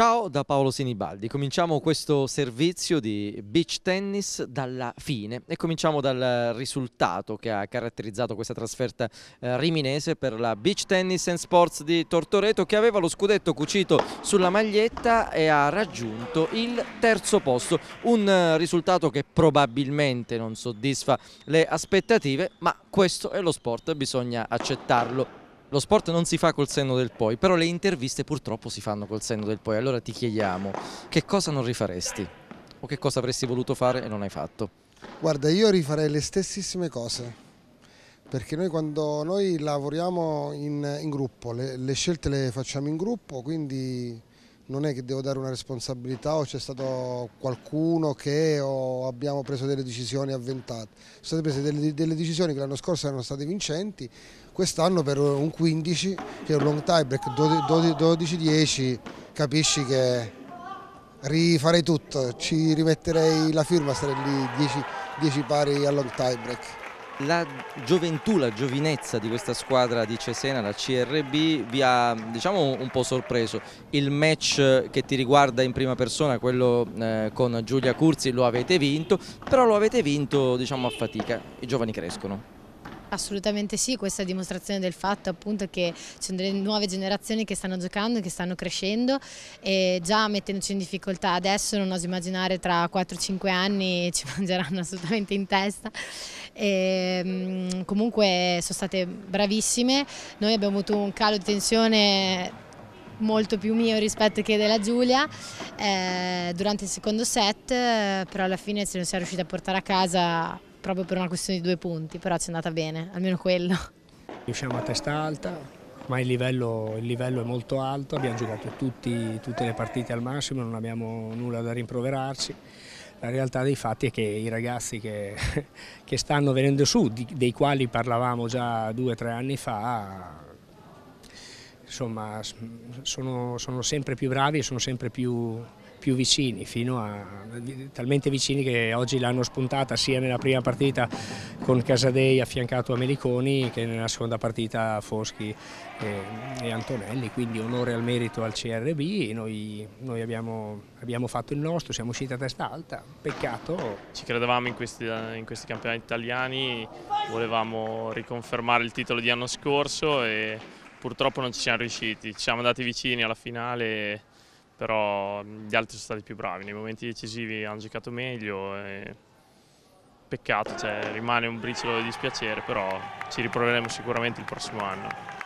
Ciao da Paolo Sinibaldi, cominciamo questo servizio di beach tennis dalla fine e cominciamo dal risultato che ha caratterizzato questa trasferta riminese per la Beach Tennis and Sports di Tortoreto, che aveva lo scudetto cucito sulla maglietta e ha raggiunto il terzo posto, un risultato che probabilmente non soddisfa le aspettative, ma questo è lo sport, bisogna accettarlo. Lo sport non si fa col senno del poi, però le interviste purtroppo si fanno col senno del poi. Allora ti chiediamo, che cosa non rifaresti? O che cosa avresti voluto fare e non hai fatto? Guarda, io rifarei le stessissime cose, perché noi quando noi lavoriamo in gruppo, le scelte le facciamo in gruppo, quindi non è che devo dare una responsabilità o c'è stato qualcuno che o abbiamo preso delle decisioni avventate. Sono state prese delle decisioni che l'anno scorso erano state vincenti, quest'anno per un 15, che è un long tie break 12-10, capisci che rifarei tutto, ci rimetterei la firma, sarei lì 10 pari al long tie break. La gioventù, la giovinezza di questa squadra di Cesena, la CRB, vi ha diciamo un po' sorpreso. Il match che ti riguarda in prima persona, quello con Giulia Curzi, lo avete vinto, però lo avete vinto diciamo a fatica. I giovani crescono. Assolutamente sì, questa è dimostrazione del fatto appunto che ci sono delle nuove generazioni che stanno giocando, che stanno crescendo e già mettendoci in difficoltà adesso non oso immaginare tra 4-5 anni ci mangeranno assolutamente in testa. Comunque sono state bravissime, noi abbiamo avuto un calo di tensione molto più mio rispetto che della Giulia durante il secondo set, però alla fine se non si è riuscita a portare a casa proprio per una questione di 2 punti, però ci è andata bene, almeno quello. Usciamo a testa alta, ma il livello è molto alto, abbiamo giocato tutte le partite al massimo, non abbiamo nulla da rimproverarci. La realtà dei fatti è che i ragazzi che stanno venendo su, dei quali parlavamo già 2 o 3 anni fa, insomma, sono sempre più bravi e sono sempre più vicini, talmente vicini che oggi l'hanno spuntata sia nella prima partita con Casadei affiancato a Meliconi che nella seconda partita a Foschi e Antonelli, quindi onore al merito al CRB. Noi abbiamo fatto il nostro, siamo usciti a testa alta, peccato. Ci credevamo in questi campionati italiani, volevamo riconfermare il titolo di anno scorso e purtroppo non ci siamo riusciti, ci siamo andati vicini alla finale, però gli altri sono stati più bravi, nei momenti decisivi hanno giocato meglio e peccato, rimane un briciolo di dispiacere, però ci riproveremo sicuramente il prossimo anno.